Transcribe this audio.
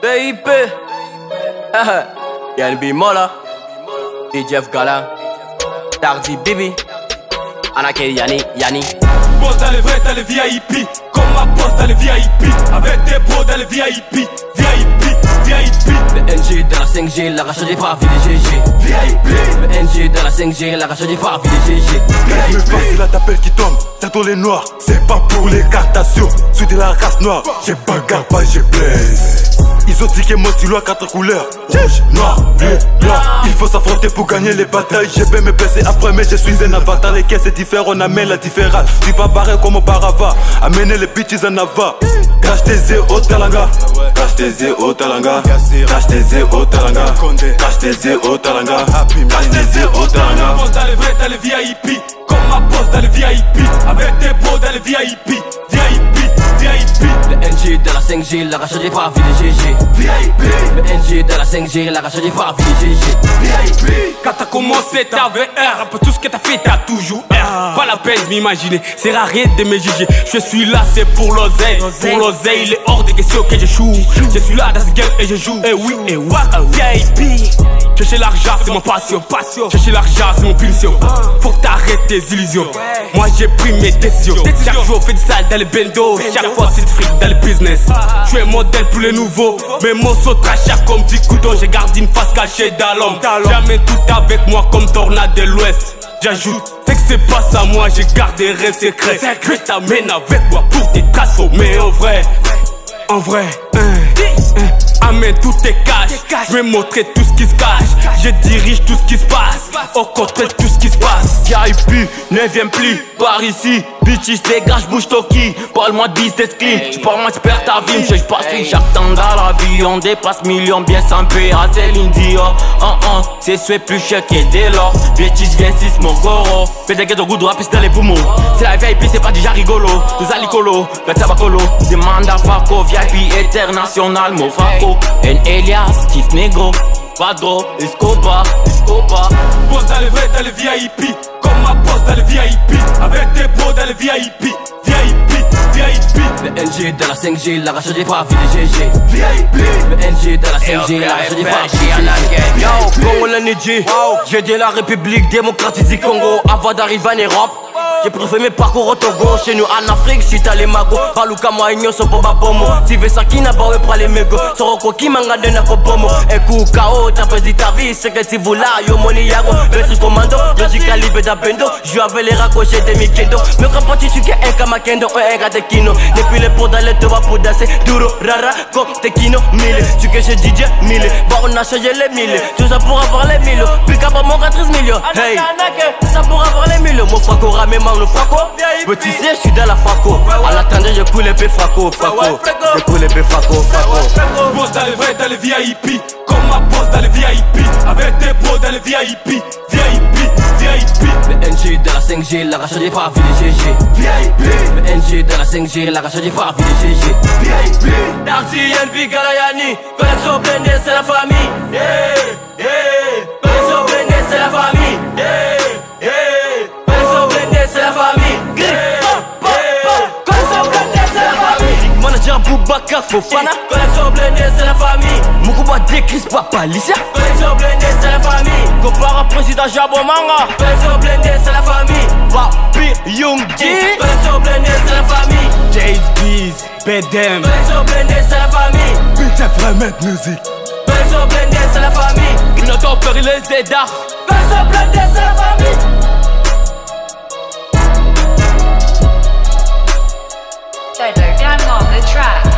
BIP. Yann B. Mola. Jeff Gala. Dardy Bibi. Anake Yani. Boss dans les vrais, dans les VIP. Comme ma boss dans les VIP. Avec des pros dans les VIP. Le NG dans la 5G, la rachat des parvis des GG. Le NG dans la 5G, la rachat des parvis des GG. Me facile à t'appel qui tombe, t'as tous les noirs. C'est pas pour les captations, suis de la race noire. J'ai bagarre, pas j'ai blaze. Ils ont dit que mon stylo a 4 couleurs: rouge, noir, bleu, blanc. Il faut s'affronter pour gagner les batailles. Je vais me blesser après, mais je suis un avatar. Les caisses c'est différent, on amène la différence. Tu pas pareil comme Parava, amener les bitches en avant. Crash tes yeux au talanga, crash tes yeux au talanga, crash tes yeux au talanga, crash tes yeux au talanga, crash tes yeux au talanga. Boss dans les vrais, dans les VIP. Comme ma boss dans les VIP. Avec des pros dans les VIP. Le NG dans la 5G, la rachat des parvis des GG. Le NG dans la 5G, la rachat des parvis des GG. Quand t'as commencé t'avais R. Après tout ce que t'as fait t'as toujours R. Pas la peine de m'imaginer, c'est rare de me juger. Je suis là c'est pour l'oseille. Pour l'oseille il est hors de question que je joue. Je suis là dans ce game et je joue. Et oui et what VIP. Chercher l'argent c'est mon passion. Chercher l'argent c'est mon pulsion. Faut que t'arrêtes tes illusions. Moi j'ai pris mes décisions. Chaque jour fait du sale dans les bendo. Chaque fois c'est de fric dans le business. Je suis un modèle pour les nouveaux. Mes mots sont trachés comme 10 couteaux. J'ai gardé une face cachée dans l'homme. Jamais tout avec moi comme tornade de l'ouest. J'ajoute, c'est que c'est pas ça moi. J'ai gardé rêves secrets. Je t'amène avec moi pour te transformer en vrai. Amène tous tes caches. Je vais montrer tout ce qui se cache. Je dirige tout ce qui se passe. Au contraire tout ce qui se passe. VIP, ne viens plus par ici. Bitches dégage, bouge Toki. Parle-moi de business clean. J'parle-moi de perds ta vie. Je passe chaque temps dans la vie. On dépasse millions bien sans PA. C'est l'India. C'est soit plus cher que dès lors. Bitches 26 mon goro. Fais des gars de goût de rap dans les poumons. C'est la VIP, c'est pas déjà rigolo. Tous alicolo, le tabacolo. Demande à Faco, VIP international, mon Faco. En Elias, Kif Negro, Padro, Escobar. Boss dans les vrais, dans les VIP. Comme ma boss dans les VIP. Avec des pros dans les VIP. Le NG dans la 5G, la rachat des parvis des GG. Le NG dans la 5G, la rachat des parvis des GG. Yo, Congo le Nidji. J'ai de la République démocratique du Congo. Avant d'arriver en Europe, j'ai préféré mes parcours au Togo. Chez nous en Afrique, si t'as les magos. Baluka moi igno so boba bomo. Si veux ça qui n'a pas pour les mégots. Soroko qui manga de nako bomo. Ekou kao, t'as perdu ta vie. C'est que si vous là, yo moni yago. Maître commando, logique calibre d'abendo. J'joue avec les raccrochés de Mikendo. Me comprends tu que un kamakendo, un gars de kino. Depuis les pots dans les toits pour danser. Duro, rara, comme Tekino, mille. Tu que chez DJ, mille. Bah on a changé les mille. Tout ça pour avoir les mille. Puis qu'à mon 13 millions. Hey, ça pour avoir les mille. Mon fraco ramé le fraco. Petit C, je suis dans la fraco. À l'attendre, je coule épée fraco. Je coule épée fraco. Boss dans les vrais, dans les VIP. Comme ma boss dans les VIP. Avec des pros dans les VIP. Le NG dans la 5G, la rachat des parvis des GG. Le NG dans la 5G, la rachat des parvis des GG. Dardy NB Galayani. Connexion blindée, c'est la famille. Connexion blindée, c'est la famille. Connexion blindée, c'est la famille. Connexion blindée, c'est la famille. Manager Boubacar Fofana. Connexion blindée, c'est la famille. Moukouba Dekris Papa Alicia. Connexion blindée, c'est la famille. Compare à président Jabomanga. Connexion blindée, c'est la famille. Papi Young G. Connexion blindée, c'est la famille. Jace Bees, Bedem. Connexion blindée, c'est la famille. Bitch, Remette Music. Connexion blindée, c'est la famille. Une auto les Zedar. Connexion blindée, c'est la famille. Dodo Gang on the track.